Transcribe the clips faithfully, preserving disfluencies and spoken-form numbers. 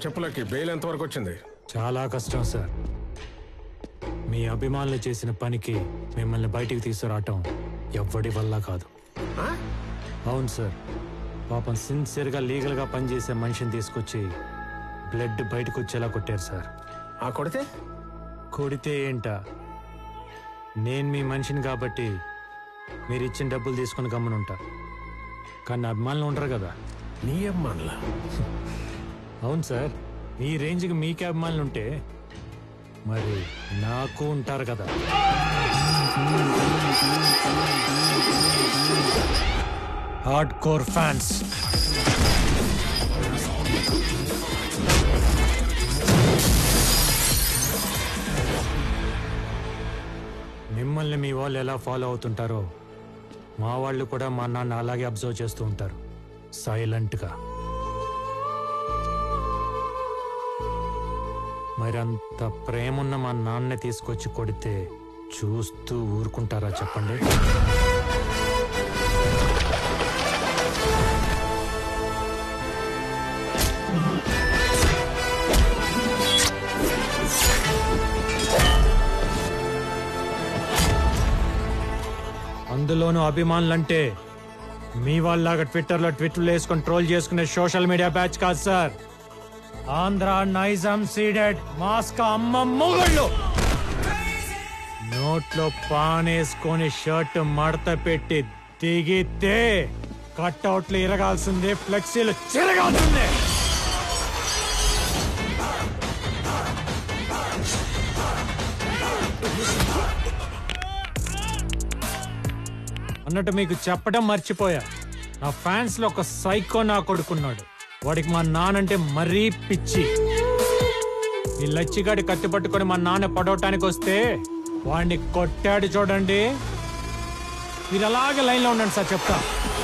చెప్పులకి bail ఎంతవరకు వచ్చింది? చాలా కష్టం సార్. మీ అభిమానులు చేసిన పనికి మిమ్మల్ని బయటికి తీసుకురావటం ఎవ్వడి వల్ల కాదు. అవును సార్, పాపం సిన్సియర్గా లీగల్గా పనిచేసే మనిషిని తీసుకొచ్చి బ్లడ్ బయటకు వచ్చేలా కొట్టారు సార్. ఆ కొడితే కొడితే ఏంటా, నేను మీ మనిషిని కాబట్టి మీరు ఇచ్చిన డబ్బులు తీసుకుని గమ్మునుంటా. కానీ అభిమానులు ఉంటారు కదా. నీ అభిమానులా? అవును సార్, మీ రేంజ్కి మీకే అభిమానులు ఉంటే మరి నాకు ఉంటారు కదా. Hardcore fans. మిమ్మల్ని మీ వాళ్ళు ఎలా ఫాలో అవుతుంటారో మా వాళ్ళు కూడా మా నాన్న అలాగే అబ్జర్వ్ చేస్తూ ఉంటారు సైలెంట్గా. మరి అంత ప్రేమున్న మా నాన్నే తీసుకొచ్చి కొడితే చూస్తూ ఊరుకుంటారా చెప్పండి? అందులోనూ అభిమానులంటే మీ వాళ్ళలాగా ట్విట్టర్లో ట్విట్లు వేసుకొని ట్రోల్ చేసుకునే సోషల్ మీడియా బ్యాచ్ కాదు సార్. ఆంధ్ర నైజాం సీడెడ్ మాస్కా అమ్మ మొగుళ్ళు. నోట్లో పానేసుకొని షర్ట్ మడత పెట్టి దిగితే కట్అవుట్లు ఇరగాల్సిందే, ఫ్లెక్సీలు చిరగాల్సిందే. అన్నట్టు మీకు చెప్పడం మర్చిపోయా, నా ఫ్యాన్స్ లో ఒక సైకో నా కొడుకున్నాడు. వాడికి మా నానంటే మరీ పిచ్చి. ఈ లచ్చిగాడి కత్తి పట్టుకొని మా నాన్న పడవటానికి వస్తే వాడిని కొట్టాడు చూడండి. మీరు అలాగే లైన్లో ఉండండి సార్, చెప్తా.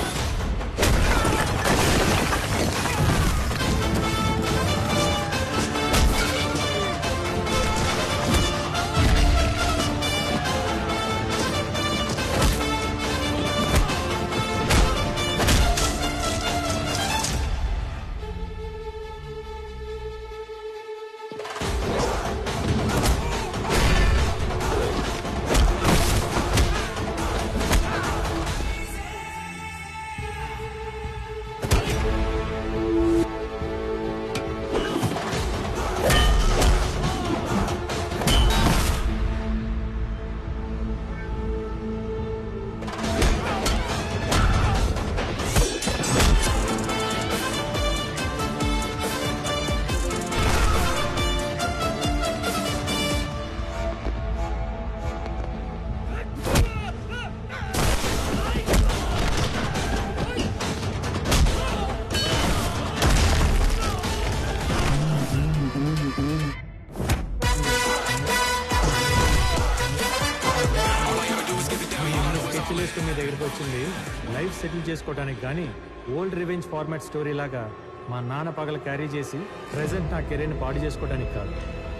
మీ దగ్గరికి వచ్చింది లైఫ్ సెటిల్ చేసుకోవడానికి కానీ ఓల్డ్ రివెంజ్ ఫార్మాట్ స్టోరీ లాగా మా నాన్న పగల క్యారీ చేసి ప్రెసెంట్ నా కెరీర్ని పాడు చేసుకోవడానికి కాదు.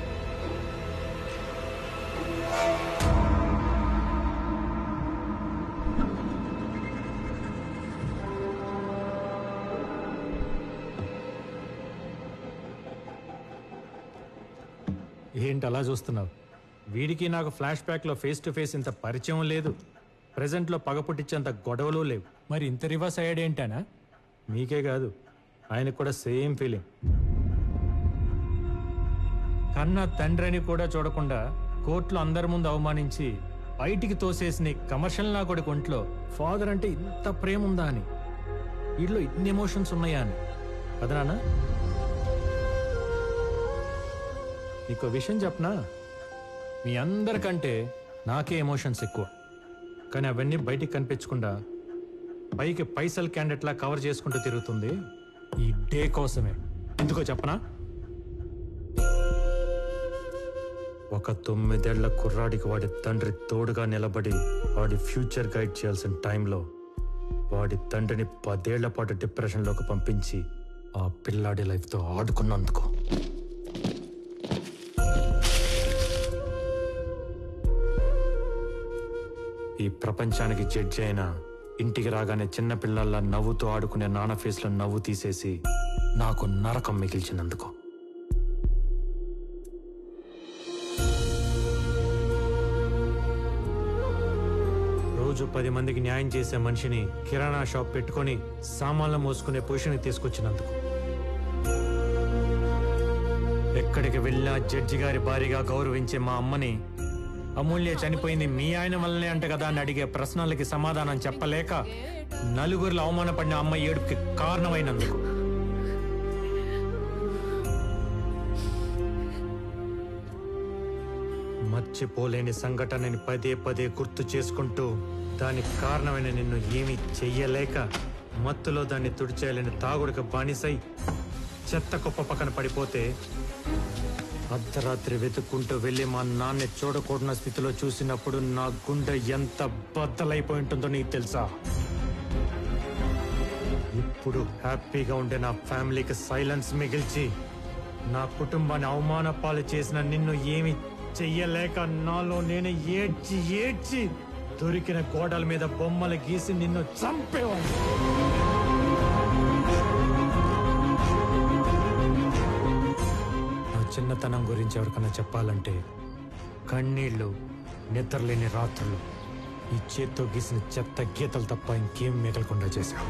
ఏంటి అలా చూస్తున్నావు? వీడికి నాకు ఫ్లాష్ బ్యాక్లో ఫేస్ టు ఫేస్ ఇంత పరిచయం లేదు, ప్రెజెంట్లో పగ పుట్టించేంత గొడవలు లేవు. మరి ఇంత రివర్స్ అయ్యాడేంటానా? మీకే కాదు, ఆయనకు కూడా సేమ్ ఫీలింగ్. కన్నా తండ్రిని కూడా చూడకుండా కోర్టులో అందరి ముందు అవమానించి బయటికి తోసేసిన కమర్షియల్ నా కొడుకు ఒంట్లో ఫాదర్ అంటే ఇంత ప్రేమ ఉందా అని, వీటిలో ఇన్ని ఎమోషన్స్ ఉన్నాయా అని. అదనా నీకు విషయం చెప్పనా? మీ అందరికంటే నాకే ఎమోషన్స్ ఎక్కువ. కానీ అవన్నీ బయటికి కనిపించకుండా పైకి పైసల్ క్యాండిడేట్లా కవర్ చేసుకుంటూ తిరుగుతుంది ఈ డే కోసమే. ఎందుకో చెప్పనా? ఒక తొమ్మిదేళ్ల కుర్రాడికి వాడి తండ్రి తోడుగా నిలబడి వాడి ఫ్యూచర్ గైడ్ చేయాల్సిన టైంలో వాడి తండ్రిని పదేళ్ల పాటు డిప్రెషన్లోకి పంపించి ఆ పిల్లాడి లైఫ్తో ఆడుకున్నందుకు. ఈ ప్రపంచానికి జడ్జి అయినా ఇంటికి రాగానే చిన్న పిల్లల్లా నవ్వుతూ ఆడుకునే నాన్న ఫేస్లో నవ్వు తీసేసి నాకు నరకం మిగిల్చినందుకు. రోజు పది మందికి న్యాయం చేసే మనిషిని కిరాణా షాప్ పెట్టుకొని సామాన్లు మోసుకునే పొజిషన్కి తీసుకొచ్చినందుకు. ఎక్కడికి వెళ్ళినా జడ్జి గారి భారీగా గౌరవించే మా అమ్మని అమూల్య చనిపోయింది మీ ఆయన వల్లనే అంట కదా అని అడిగే ప్రశ్నలకి సమాధానం చెప్పలేక నలుగురిలో అవమానపడిన అమ్మ ఏడుపుకి కారణమైనందుకు. మర్చిపోలేని సంఘటనని పదే పదే గుర్తు చేసుకుంటూ దానికి కారణమైన నిన్ను ఏమీ చెయ్యలేక మత్తులో దాన్ని తుడిచేయాలని తాగుడికి బానిసై చెత్త కుప్ప పక్కన పడిపోతే అర్ధరాత్రి వెతుక్కుంటూ వెళ్ళి మా నాన్న చూడకూడన స్థితిలో చూసినప్పుడు నా గుండె ఎంత బద్దలైపోయి ఉంటుందో నీకు తెలుసా? ఇప్పుడు హ్యాపీగా ఉండే నా ఫ్యామిలీకి సైలెన్స్ మిగిల్చి నా కుటుంబాన్ని అవమాన పాలు చేసిన నిన్ను ఏమి చెయ్యలేక నాలో నేను ఏడ్చి ఏడ్చి దొరికిన గోడల మీద బొమ్మలు గీసి నిన్ను చంపేవాడు. నా చిన్నతనం గురించి ఎవరికైనా చెప్పాలంటే కన్నీళ్లు, నిద్రలేని రాత్రులు, ఈ చేత్తో గీసిన చెత్త గీతలు తప్ప ఇంకేం మిగలకుండా చేశావు.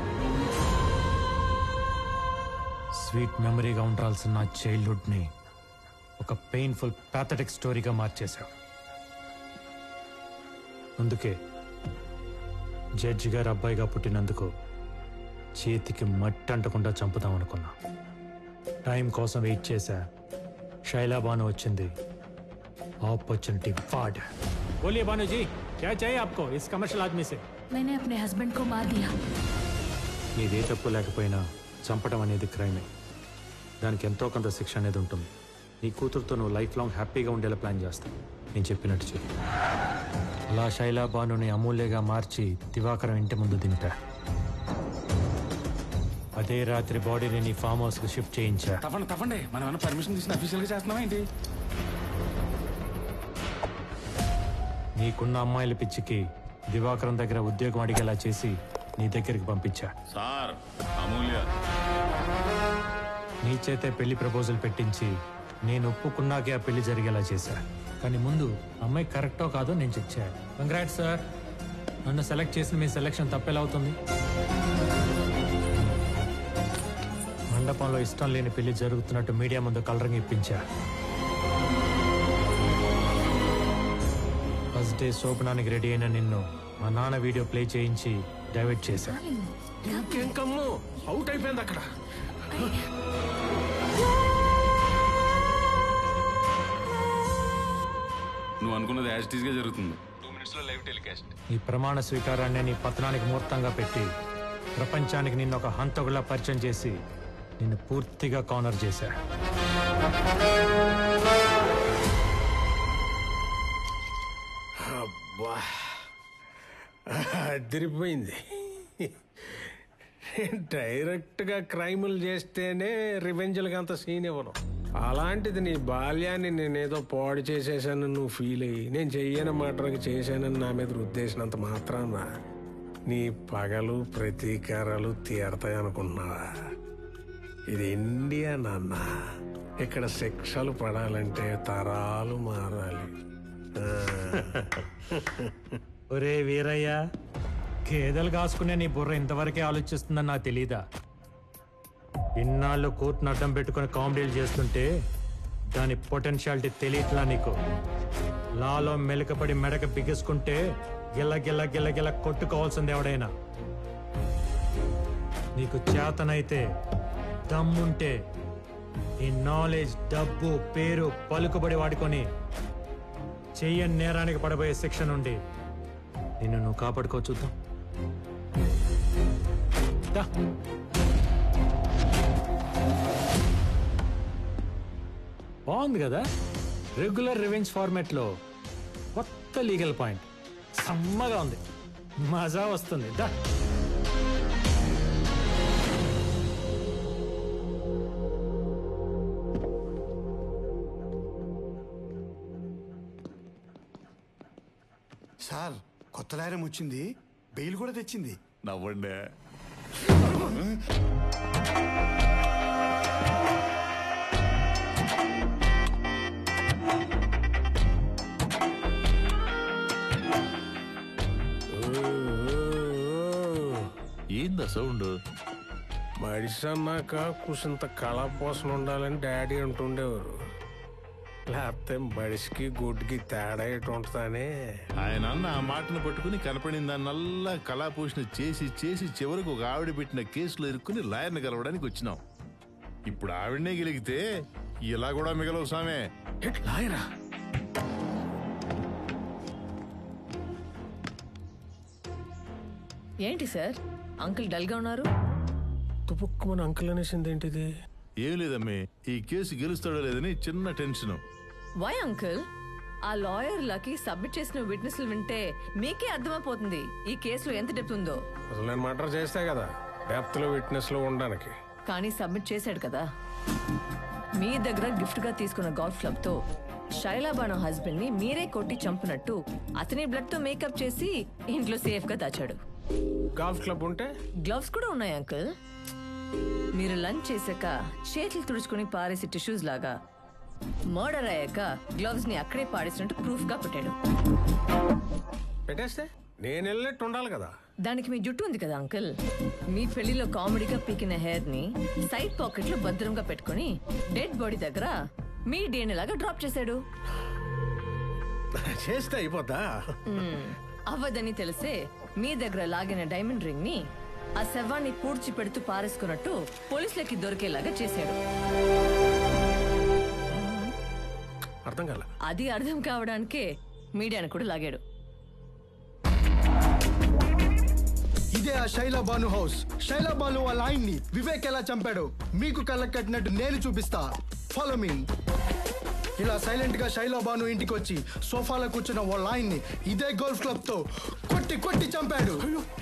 స్వీట్ మెమరీగా ఉండాల్సిన నా చైల్డ్హుడ్ని ఒక పెయిన్ఫుల్ ప్యాథటిక్ స్టోరీగా మార్చేశావు. అందుకే జడ్జి గారు అబ్బాయిగా పుట్టినందుకు చేతికి మట్టి అంటకుండా చంపుదాం అనుకున్నా. టైం కోసం వెయిట్ చేశా. शैला बानो వచ్చింది. Opportunity ward. बोलिए बानो जी, क्या चाहिए आपको इस कमर्शियल आदमी से? मैंने अपने हस्बैंड को मार दिया। నీదే తప్పు లేకపోయినా చంపడం అనేది క్రైమే. దానికి ఎంతో కొంత శిక్ష అనేది ఉంటుంది. నీ కూతురుతో నువ్వు లైఫ్ లాంగ్ హ్యాపీగా ఉండేలా ప్లాన్ చేస్తావు. నేను చెప్పినట్టు చెప్పు. అలా శైలా బానుని అమూల్యగా మార్చి దివాకరం ఇంటి ముందు దింపా. అదే రాత్రి బాడీని నీ ఫామ్ హౌస్ కి షిఫ్ట్ చేయించా. తప్పండి తప్పండి, మనం ఏమైనా పర్మిషన్ తీసుకుని అఫీషియల్ గా చేస్తున్నావా ఏంటి? నీకున్న అమ్మాయిల పిచ్చికి దివాకరం దగ్గర ఉద్యోగం అడిగేలా చేసి నీ దగ్గరికి పంపించా. సార్ అమూల్య నీ చేతే పెళ్లి ప్రపోజల్ పెట్టించి నేను ఒప్పుకున్నాకే ఆ పెళ్లి జరిగేలా చేశా. కానీ ముందు అమ్మాయి కరెక్టో కాదో నేను చెక్ చేయాలి. కంగ్రాట్స్ సార్, నన్ను సెలెక్ట్ చేసిన మీ సెలెక్షన్ తప్పేలా అవుతుంది. మండపంలో ఇష్టం లేని పెళ్లి జరుగుతున్నట్టు మీడియా ముందు కలరింగ్ ఇప్పించా. ఫస్ట్ డే శోభనానికి రెడీ అయిన నిన్ను మా నాన్న వీడియో ప్లే చేయించి డైవర్ట్ చేశా. ఇంకేం కమ్ము, అవుట్ అయిపోయింది అక్కడ. నువ్వు అనుకున్నది యాజ్ ఇట్ ఈజ్ గా జరుగుతుంది. టూ మినిట్స్ లో లైవ్ టెలికాస్ట్. ఈ ప్రమాణ స్వీకారాన్ని నీ పతనానికి ముహూర్తంగా పెట్టి ప్రపంచానికి నిన్ను ఒక హంతకులా పరిచయం చేసి నిన్ను పూర్తిగా కార్నర్ చేశా. అబ్బా, అదిరిపోయింది. డైరెక్ట్గా క్రైములు చేస్తేనే రివెంజ్లకి అంత సీన్ ఇవ్వను. అలాంటిది నీ బాల్యాన్ని నేనేదో పాడు చేసేసానని నువ్వు ఫీల్ అయ్యి నేను చెయ్యని మాటలకి చేశానని నా మీద రుద్దేసినంత మాత్రాన నీ పగలు ప్రతీకారాలు తీరతాయి అనుకున్నావా? ఇది ఇండియా నాన్న. ఇక్కడ శిక్షలు పడాలంటే తరాలు మారాలి. ఒరే వీరయ్య, గేదెలు కాసుకునే నీ బుర్ర ఇంతవరకే ఆలోచిస్తుందని నాకు తెలీదా? ఇన్నాళ్ళు కోర్టును అడ్డం పెట్టుకుని కామెడీలు చేస్తుంటే దాని పొటెన్షియాలిటీ తెలియట్లా నీకు. లాలో మెలకపడి మెడక బిగుసుకుంటే గిల్ల గిల్ల గిల్ల గిల్ల కొట్టుకోవాల్సింది ఎవడైనా. నీకు చేతనైతే దమ్ముంటే ఈ నాలెడ్జ్, డబ్బు, పేరు, పలుకుబడి వాడుకొని చెయ్యని నేరానికి పడబోయే శిక్ష నుండి నిన్ను నువ్వు కాపాడుకో చూద్దాం. బాగుంది కదా, రెగ్యులర్ రివెంజ్ ఫార్మాట్ లో కొత్త లీగల్ పాయింట్. సమ్మగా ఉంది, మజా వస్తుంది. దా సార్, కొత్త లాయరం వచ్చింది, బెయిల్ కూడా తెచ్చింది. నవ్వండి. సౌండ్? మడిసి అన్నాక కుసింత కళ పోసన ఉండాలని డాడీ అంటుండేవారు. లేకపోతే మడిసికి గుడ్డికి తేడా ఎటు ఉంటుందని. ఆయన అన్న ఆ మాటను పట్టుకుని కనపడిన దాన్నల్లా కళాపోషణ చేసి చేసి చివరికి ఒక ఆవిడ పెట్టిన కేసులో ఇరుక్కుని లాయర్ని కలవడానికి వచ్చినాం. ఇప్పుడు ఆవిడనే గెలిగితే ఇలా కూడా మిగలవు సామే. లాయరా? ఏంటి సార్ అంకుల్ డల్ గా ఉన్నారు? తుపుక్కుమని అంకుల్ అనేసింది ఏంటిది? ఏం లేదమ్మే, ఈ కేసు గెలుస్తాడో లేదని చిన్న టెన్షన్. Why uncle? ఆ లాయర్ లకి సబ్మిట్ చేసిన విట్నెస్లు వింటే మీకే అర్థమైపోతుంది ఈ కేసులో ఎంత డెప్త్ ఉందో. అసలు నేను మర్డర్ చేస్తే కదా డెప్త్ లో విట్నెస్ లో ఉండడానికి. కానీ సబ్మిట్ చేశాడు కదా. మీ దగ్గర గిఫ్ట్ గా తీసుకున్న గోల్ఫ్ క్లబ్ తో శైలాబాను హస్బెండ్ ని మీరే కొట్టి చంపినట్టు అతని బ్లడ్ తో మేకప్ చేసి ఇంట్లో సేఫ్ గా దాచాడు. గోల్ఫ్ క్లబ్ ఉంటే గ్లవ్స్ కూడా ఉన్నాయి అంకుల్. మీరు లంచ్ చేశాక చేతులు తుడుచుకుని పారేసి టిష్యూస్ లాగా మర్డర్ అయ్యాక గ్లవ్స్ ని అక్కడే పాడేసినట్టు ప్రూఫ్ గా పెట్టాడు. పెట్టేస్తే నేను వెళ్ళినట్టు ఉండాలి కదా. దానికి మీ జుట్టు ఉంది కదా అంకుల్. మీ పెళ్లిలో కామెడీగా పీకిన హెయిర్ ని సైడ్ పాకెట్ లో భద్రంగా పెట్టుకుని డెడ్ బాడీ దగ్గర మీ డిఎన్ఏ లాగా డ్రాప్ చేశాడు. చేస్తే అయిపోతా. అవ్వదని తెలిసే మీ దగ్గర లాగిన డైమండ్ రింగ్ ని ఆ శవాన్ని పూడ్చి పెడుతూ పారేసుకున్నట్టు పోలీసులకి దొరికేలాగా చేశాడు. అర్థం కాల. అది అర్థం కావడానికే మీడియాను కూడా లాగాడు. ఇదే ఆ శైలా బాను హౌస్. శైలా బాను వాళ్ళ ఆయన్ని వివేక్ ఎలా చంపాడు మీకు కళ్ళకు కట్టినట్టు నేను చూపిస్తా. Follow me. ఇలా సైలెంట్ గా శైలా బాను ఇంటికి వచ్చి సోఫాలో కూర్చున్న వాళ్ళ ఆయన్ని ఇదే గోల్ఫ్ క్లబ్ తో కొట్టి కొట్టి చంపాడు.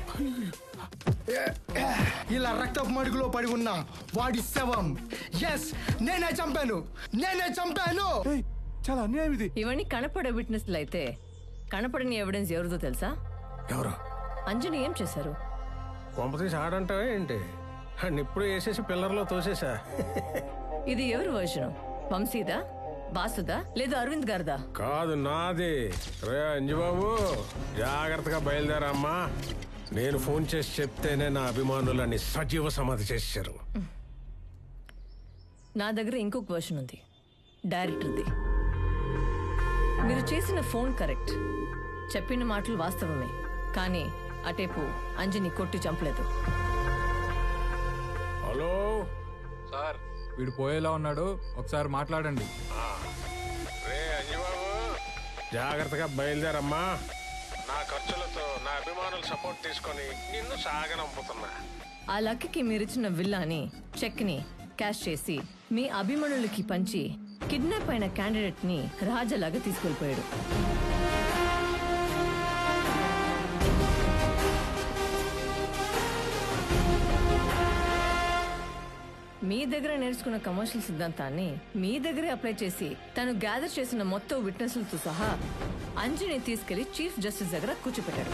ఇలా రక్తపు మడుగులో పడి ఉన్న వాడి శవం ఎస్ నేనే చంపాను, నేనే చంపాను. చాలా అన్యాయం ఇది. ఇవన్నీ కనపడే విట్నెస్లు అయితే కనపడని ఎవిడెన్స్ ఎవరిదో తెలుసా? ఎవరు? అంజని ఏం చేశారు? కొంపతీసి ఆడంటావే ఏంటి? అండ్ ఇప్పుడు వేసేసి పిల్లర్లో తోసేసా. ఇది ఎవరి వర్షను? వంశీదా, బాసుదా, లేదా అరవింద్ గారిదా? కాదు, నాది. రే అంజుబాబు, జాగ్రత్తగా బయలుదేరమ్మా. నేను ఫోన్ చేసి చెప్తేనే నా అభిమానులని సజీవ సమాధి చేశారు. నా దగ్గర ఇంకొక వర్షన్ ఉంది, డైరెక్టర్ది. మీరు చేసిన ఫోన్ కరెక్ట్, చెప్పిన మాటలు వాస్తవమే. కానీ అటేపు అంజని కొట్టి చంపలేదు. హలో సార్, వీడు పోయేలా ఉన్నాడు, ఒకసారి మాట్లాడండి. రే అంజుబాబు, జాగ్రత్తగా బయలుదేరమ్మా. నా ఖర్చులతో నా అభిమానులు సపోర్ట్ తీసుకొని నిన్ను సాగనంపుతున్నా. ఆ లక్కీకి మీరిచ్చిన విల్లాని చెక్ ని క్యాష్ చేసి మీ అభిమానులకి పంచి కిడ్నాప్ అయిన క్యాండిడేట్ ని రాజాలాగా తీసుకెళ్లిపోయాడు. మీ దగ్గర నేర్చుకున్న కమర్షియల్ సిద్ధాంతాన్ని మీ దగ్గరే అప్లై చేసి తను గ్యాదర్ చేసిన మొత్తం విట్నెస్లతో సహా అంజని తీసుకెళ్లి చీఫ్ జస్టిస్ దగ్గర కూర్చోపెట్టాడు.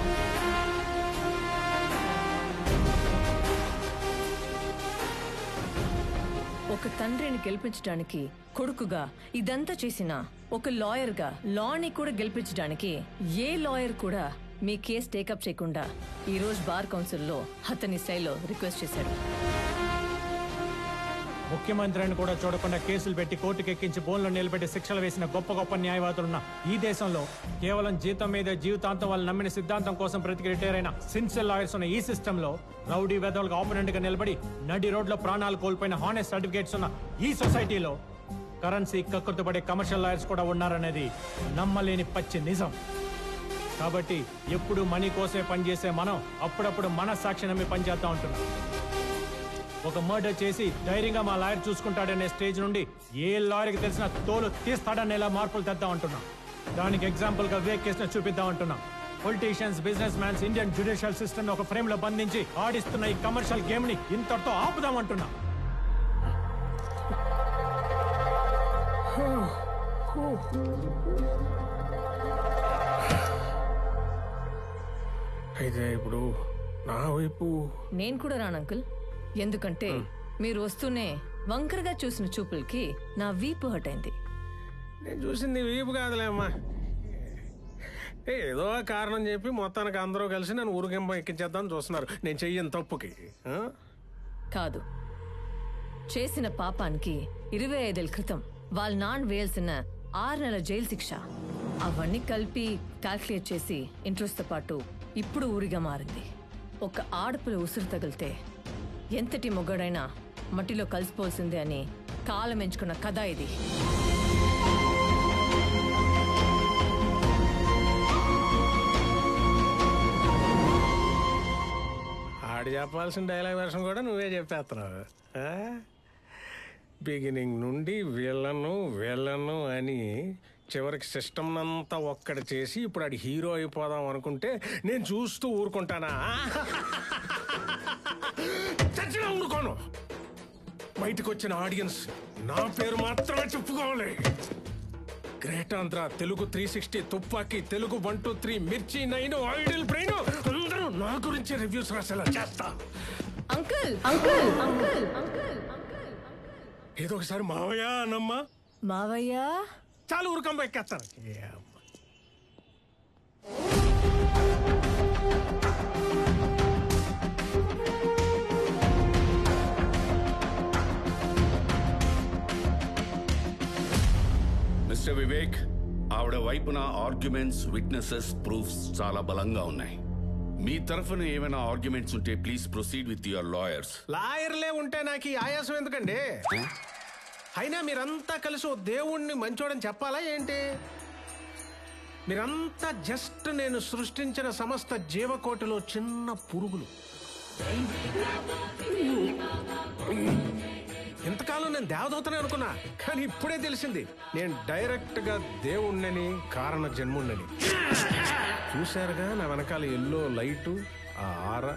ఒక తండ్రిని గెలిపించడానికి కొడుకుగా ఇదంతా చేసిన ఒక లాయర్ గా లాని కూడా గెలిపించడానికి ఏ లాయర్ కూడా మీ కేసు టేకప్ చేయకుండా ఈ రోజు బార్ కౌన్సిల్లో అతని శైలిలో రిక్వెస్ట్ చేశాడు. ముఖ్యమంత్రిని కూడా చూడకుండా కేసులు పెట్టి కోర్టుకు ఎక్కించి బోన్లో నిలబెట్టి శిక్షలు వేసిన గొప్ప గొప్ప న్యాయవాదులున్న ఈ దేశంలో కేవలం జీతం మీద జీవితాంతం వాళ్ళు నమ్మిన సిద్ధాంతం కోసం బ్రతికి రిటైర్ అయిన సిన్సియర్ లాయర్స్ ఉన్న ఈ సిస్టంలో రౌడీ వెదవులకు ఆపోనెంట్ గా నిలబడి నడి రోడ్లో ప్రాణాలు కోల్పోయిన హానెస్ట్ సర్టిఫికేట్స్ ఉన్న ఈ సొసైటీలో కరెన్సీ కక్కుర్తుపడే కమర్షియల్ లాయర్స్ కూడా ఉన్నారనేది నమ్మలేని పచ్చి నిజం. కాబట్టి ఎప్పుడు మనీ కోసమే పనిచేసే మనం అప్పుడప్పుడు మన సాక్షి నమ్మి పనిచేస్తా ఉంటున్నాం. ఒక మర్డర్ చేసి ధైర్యంగా మా లాయర్ చూసుకుంటాడనే స్టేజ్ నుండి ఏ లాయర్కి తెలిసిన తోలు తీస్తాడనేలా మార్పులు తెద్దాం అంటున్నాం. దానికి ఎగ్జాంపుల్ గా వివేక్ కేసును చూపిద్దాం అంటున్నాం. Politicians, business mans Indian judicial system ఒక ఫ్రేమ్ లో బంధించి ఆడిస్తున్న ఈ కమర్షియల్ గేమ్ ని ఇంతటితో ఆపుదాం అంటున్నాం. అయితే ఇప్పుడు నా వైపు నేను కూడా రాను అంకుల్. ఎందుకంటే మీరు వస్తూనే వంకరగా చూసిన చూపులకి నా వీపు హట్ అయింది. నేను చూసింది వీపు కాదులేమ్మా, ఏ, ఏదో కారణం చెప్పి మొత్తానికి అందరూ కలిసి నన్ను ఊరికింప ఎక్కించేద్దాం చూస్తున్నారు నేను చెయ్యని తప్పుకి. ఆ? కాదు, చేసిన పాపానికి ఇరవై ఐదేళ్ల క్రితం వాళ్ళ నాన్న వేయాల్సిన ఆరు నెలల జైలు శిక్ష అవన్నీ కలిపి క్యాల్కులేట్ చేసి ఇంట్రెస్ట్తో పాటు ఇప్పుడు ఊరిగా మారింది. ఒక ఆడపిల్ల ఉసురు తగిలితే ఎంతటి మొగ్గడైనా మట్టిలో కలిసిపోవాల్సిందే అని కాలం ఎంచుకున్న కథ ఇది. ఆడు చెప్పాల్సిన డైలాగ్ వెర్షన్ కూడా నువ్వే చెప్పేస్తున్నావు. బిగినింగ్ నుండి వీళ్ళను వీళ్ళను అని చివరికి సిస్టమ్ అంతా ఒక్కడి చేసి ఇప్పుడు ఆడి హీరో అయిపోదాం అనుకుంటే నేను చూస్తూ ఊరుకుంటానా? చచ్చినా ఊరుకోను. బయటకు వచ్చిన ఆడియన్స్ నా పేరు మాత్రమే చెప్పుకోవాలి. Great Andhra, Telugu three sixty, Tupaki, Telugu one two three, Mirchi nine, idle brain అందరూ నా గురించి రివ్యూస్ రాసేలా చేస్తా. అంకుల్ అంకుల్ అంకుల్ అంకుల్ ఏదో ఒకసారి మావయ్య అన్నమ్మా. మావయ్య చాలు ఊరుకంబ ఎక్కేస్తాను. మిస్టర్ వివేక్, ఆవిడ వైపున ఆర్గ్యుమెంట్స్, విట్నెసెస్, ప్రూఫ్స్ చాలా బలంగా ఉన్నాయి. మీ తరఫున ఏమైనా ఆర్గ్యుమెంట్స్ ఉంటే please proceed with your lawyers. లాయర్లే ఉంటే నాకు ఈ ఆయాసం ఎందుకండి? అయినా మీరంతా కలిసి ఓ దేవుణ్ణి మంచోడని చెప్పాలా ఏంటి? మీరంతా జస్ట్ నేను సృష్టించిన సమస్త జీవకోటిలో చిన్న పురుగులు. ఇంతకాలం నేను దేవదూతనే అనుకున్నా, కానీ ఇప్పుడే తెలిసింది నేను డైరెక్ట్ గా దేవుణ్ణని, కారణ జన్ముణ్ణని. చూశారుగా నా వెనకాల ఎల్లో లైటు, ఆ ఆరా.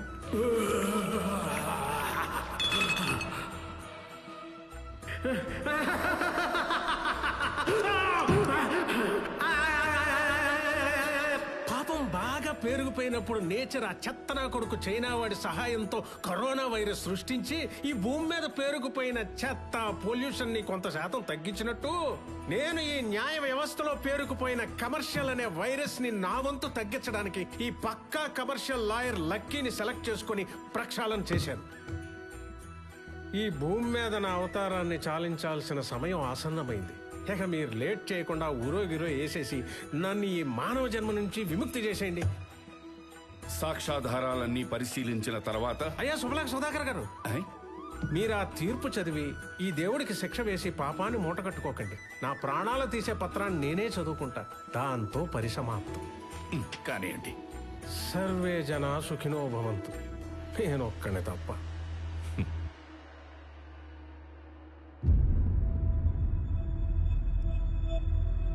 పాపం బాగా పేరుకుపోయినప్పుడు నేచర్ ఆ చెత్తనా కొడుకు చైనా వాడి సహాయంతో కరోనా వైరస్ సృష్టించి ఈ భూమి మీద పేరుకుపోయిన చెత్త పొల్యూషన్ ని కొంత శాతం తగ్గించినట్టు నేను ఈ న్యాయ వ్యవస్థలో పేరుకుపోయిన కమర్షియల్ అనే వైరస్ ని నా వంతు తగ్గించడానికి ఈ పక్కా కమర్షియల్ లాయర్ లక్కీని సెలెక్ట్ చేసుకుని ప్రక్షాళన చేశాను. ఈ భూమి మీద నా అవతారాన్ని చాలించాల్సిన సమయం ఆసన్నమైంది. ఇక మీరు లేట్ చేయకుండా ఊరో గిరో వేసేసి నన్ను ఈ మానవ జన్మ నుంచి విముక్తి చేసేయండి. సాక్ష్యాధారాలన్నీ పరిశీలించిన తర్వాత అయ్యా శుభలాక్ సుధాకర్ గారు, మీరు ఆ తీర్పు చదివి ఈ దేవుడికి శిక్ష వేసి పాపాన్ని మూటకట్టుకోకండి. నా ప్రాణాలు తీసే పత్రాన్ని నేనే చదువుకుంటా, దాంతో పరిసమాప్తం. కానివ్వండి. సర్వే జనా సుఖినో భవంతు. నేనొక్కనే తప్ప.